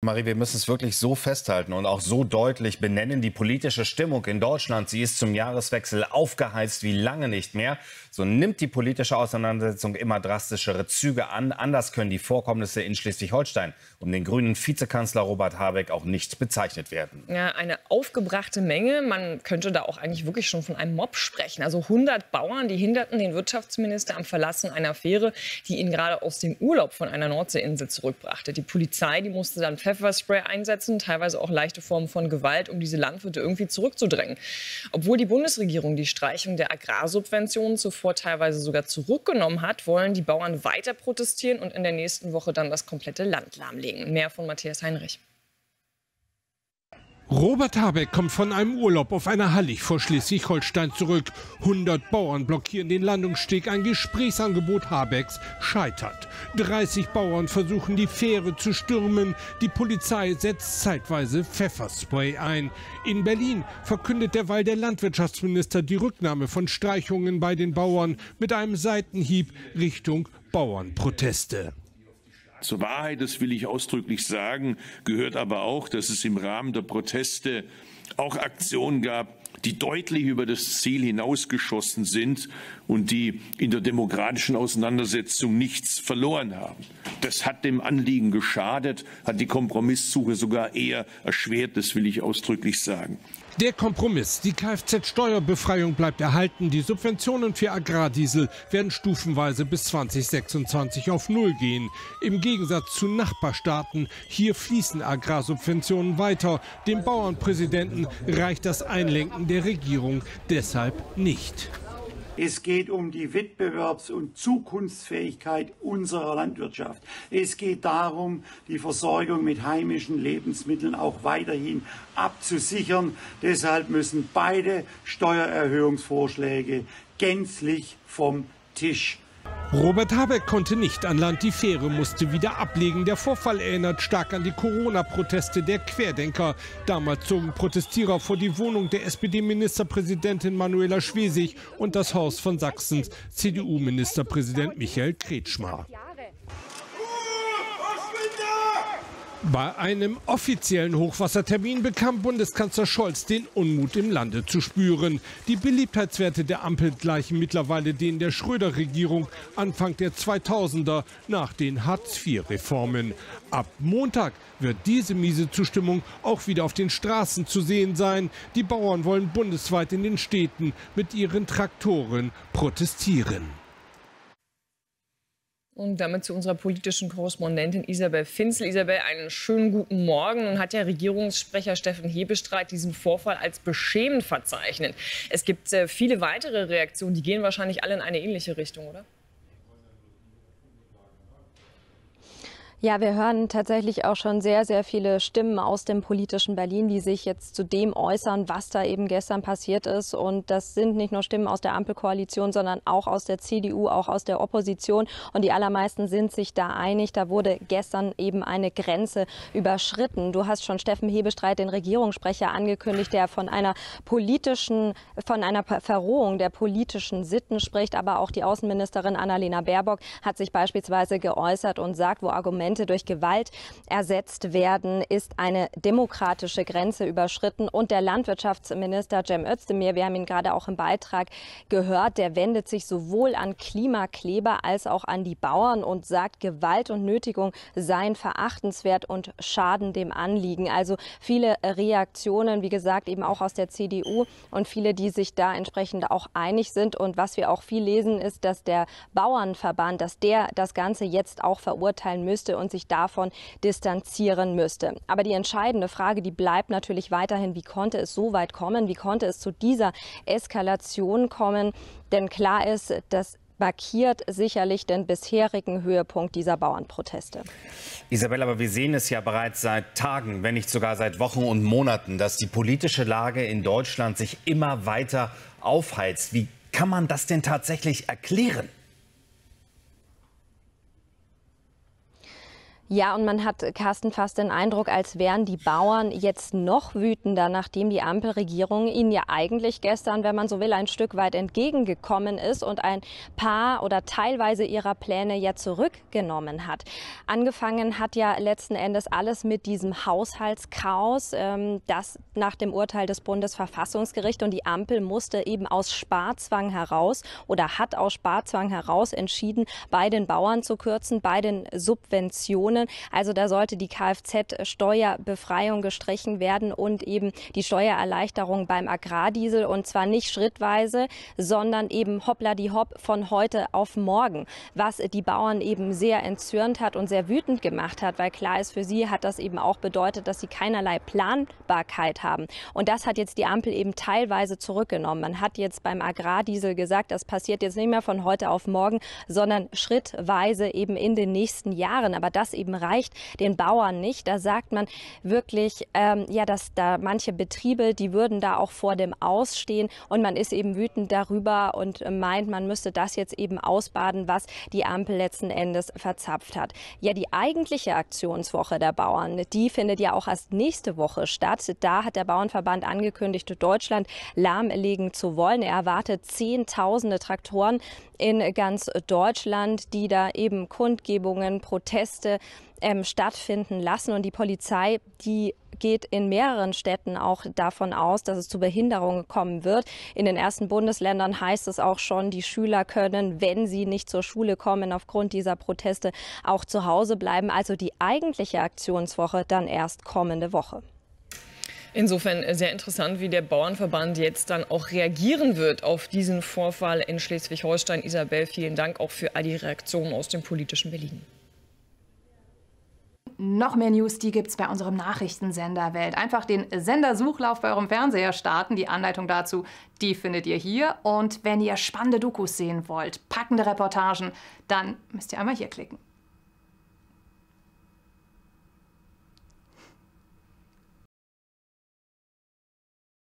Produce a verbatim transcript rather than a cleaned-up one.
Marie, wir müssen es wirklich so festhalten und auch so deutlich benennen. Die politische Stimmung in Deutschland, sie ist zum Jahreswechsel aufgeheizt wie lange nicht mehr. So nimmt die politische Auseinandersetzung immer drastischere Züge an. Anders können die Vorkommnisse in Schleswig-Holstein um den grünen Vizekanzler Robert Habeck auch nicht bezeichnet werden. Ja, eine aufgebrachte Menge. Man könnte da auch eigentlich wirklich schon von einem Mob sprechen. Also hundert Bauern, die hinderten den Wirtschaftsminister am Verlassen einer Fähre, die ihn gerade aus dem Urlaub von einer Nordseeinsel zurückbrachte. Die Polizei, die musste dann Pfefferspray einsetzen, teilweise auch leichte Formen von Gewalt, um diese Landwirte irgendwie zurückzudrängen. Obwohl die Bundesregierung die Streichung der Agrarsubventionen zuvor teilweise sogar zurückgenommen hat, wollen die Bauern weiter protestieren und in der nächsten Woche dann das komplette Land lahmlegen. Mehr von Matthias Heinrich. Robert Habeck kommt von einem Urlaub auf einer Hallig vor Schleswig-Holstein zurück. hundert Bauern blockieren den Landungssteg. Ein Gesprächsangebot Habecks scheitert. dreißig Bauern versuchen, die Fähre zu stürmen. Die Polizei setzt zeitweise Pfefferspray ein. In Berlin verkündet derweil der Landwirtschaftsminister die Rücknahme von Streichungen bei den Bauern mit einem Seitenhieb Richtung Bauernproteste. Zur Wahrheit, das will ich ausdrücklich sagen, gehört aber auch, dass es im Rahmen der Proteste auch Aktionen gab, die deutlich über das Ziel hinausgeschossen sind und die in der demokratischen Auseinandersetzung nichts verloren haben. Das hat dem Anliegen geschadet, hat die Kompromisssuche sogar eher erschwert, das will ich ausdrücklich sagen. Der Kompromiss, die Kfz-Steuerbefreiung bleibt erhalten, die Subventionen für Agrardiesel werden stufenweise bis zweitausendsechsundzwanzig auf Null gehen. Im Gegensatz zu Nachbarstaaten, hier fließen Agrarsubventionen weiter. Dem Bauernpräsidenten reicht das Einlenken der Regierung deshalb nicht. Es geht um die Wettbewerbs- und Zukunftsfähigkeit unserer Landwirtschaft. Es geht darum, die Versorgung mit heimischen Lebensmitteln auch weiterhin abzusichern. Deshalb müssen beide Steuererhöhungsvorschläge gänzlich vom Tisch. Robert Habeck konnte nicht an Land, die Fähre musste wieder ablegen. Der Vorfall erinnert stark an die Corona-Proteste der Querdenker. Damals zogen Protestierer vor die Wohnung der S P D-Ministerpräsidentin Manuela Schwesig und das Haus von Sachsens C D U-Ministerpräsident Michael Kretschmer. Bei einem offiziellen Hochwassertermin bekam Bundeskanzler Scholz den Unmut im Lande zu spüren. Die Beliebtheitswerte der Ampel gleichen mittlerweile denen der Schröder-Regierung Anfang der zweitausender nach den Hartz-vier-Reformen. Ab Montag wird diese miese Zustimmung auch wieder auf den Straßen zu sehen sein. Die Bauern wollen bundesweit in den Städten mit ihren Traktoren protestieren. Und damit zu unserer politischen Korrespondentin Isabel Finzel. Isabel, einen schönen guten Morgen. Nun hat ja Regierungssprecher Steffen Hebestreit diesen Vorfall als beschämend verzeichnet. Es gibt äh, viele weitere Reaktionen, die gehen wahrscheinlich alle in eine ähnliche Richtung, oder? Ja, wir hören tatsächlich auch schon sehr, sehr viele Stimmen aus dem politischen Berlin, die sich jetzt zu dem äußern, was da eben gestern passiert ist. Und das sind nicht nur Stimmen aus der Ampelkoalition, sondern auch aus der C D U, auch aus der Opposition. Und die allermeisten sind sich da einig. Da wurde gestern eben eine Grenze überschritten. Du hast schon Steffen Hebestreit, den Regierungssprecher, angekündigt, der von einer politischen, von einer Verrohung der politischen Sitten spricht. Aber auch die Außenministerin Annalena Baerbock hat sich beispielsweise geäußert und sagt, wo Argumente durch Gewalt ersetzt werden, ist eine demokratische Grenze überschritten. Und der Landwirtschaftsminister Cem Özdemir, wir haben ihn gerade auch im Beitrag gehört, der wendet sich sowohl an Klimakleber als auch an die Bauern und sagt, Gewalt und Nötigung seien verachtenswert und schaden dem Anliegen. Also viele Reaktionen, wie gesagt, eben auch aus der C D U und viele, die sich da entsprechend auch einig sind. Und was wir auch viel lesen, ist, dass der Bauernverband, dass der das Ganze jetzt auch verurteilen müsste und sich davon distanzieren müsste. Aber die entscheidende Frage, die bleibt natürlich weiterhin, wie konnte es so weit kommen? Wie konnte es zu dieser Eskalation kommen? Denn klar ist, das markiert sicherlich den bisherigen Höhepunkt dieser Bauernproteste. Isabel, aber wir sehen es ja bereits seit Tagen, wenn nicht sogar seit Wochen und Monaten, dass die politische Lage in Deutschland sich immer weiter aufheizt. Wie kann man das denn tatsächlich erklären? Ja, und man hat, Carsten, fast den Eindruck, als wären die Bauern jetzt noch wütender, nachdem die Ampelregierung ihnen ja eigentlich gestern, wenn man so will, ein Stück weit entgegengekommen ist und ein paar oder teilweise ihrer Pläne ja zurückgenommen hat. Angefangen hat ja letzten Endes alles mit diesem Haushaltschaos, ähm, das nach dem Urteil des Bundesverfassungsgerichts, und die Ampel musste eben aus Sparzwang heraus oder hat aus Sparzwang heraus entschieden, bei den Bauern zu kürzen, bei den Subventionen. Also da sollte die Kfz-Steuerbefreiung gestrichen werden und eben die Steuererleichterung beim Agrardiesel, und zwar nicht schrittweise, sondern eben hoppla die hopp von heute auf morgen, was die Bauern eben sehr entzürnt hat und sehr wütend gemacht hat, weil klar ist, für sie hat das eben auch bedeutet, dass sie keinerlei Planbarkeit haben. Und das hat jetzt die Ampel eben teilweise zurückgenommen. Man hat jetzt beim Agrardiesel gesagt, das passiert jetzt nicht mehr von heute auf morgen, sondern schrittweise eben in den nächsten Jahren. Aber das eben reicht den Bauern nicht. Da sagt man wirklich, ähm, ja, dass da manche Betriebe, die würden da auch vor dem Ausstehen, und man ist eben wütend darüber und meint, man müsste das jetzt eben ausbaden, was die Ampel letzten Endes verzapft hat. Ja, die eigentliche Aktionswoche der Bauern, die findet ja auch erst nächste Woche statt. Da hat der Bauernverband angekündigt, Deutschland lahmlegen zu wollen. Er erwartet Zehntausende Traktoren in ganz Deutschland, die da eben Kundgebungen, Proteste ähm, stattfinden lassen. Und die Polizei, die geht in mehreren Städten auch davon aus, dass es zu Behinderungen kommen wird. In den ersten Bundesländern heißt es auch schon, die Schüler können, wenn sie nicht zur Schule kommen, aufgrund dieser Proteste auch zu Hause bleiben. Also die eigentliche Aktionswoche dann erst kommende Woche. Insofern sehr interessant, wie der Bauernverband jetzt dann auch reagieren wird auf diesen Vorfall in Schleswig-Holstein. Isabel, vielen Dank auch für all die Reaktionen aus dem politischen Berlin. Noch mehr News, die gibt's bei unserem Nachrichtensender Welt. Einfach den Sendersuchlauf bei eurem Fernseher starten. Die Anleitung dazu, die findet ihr hier. Und wenn ihr spannende Dokus sehen wollt, packende Reportagen, dann müsst ihr einmal hier klicken.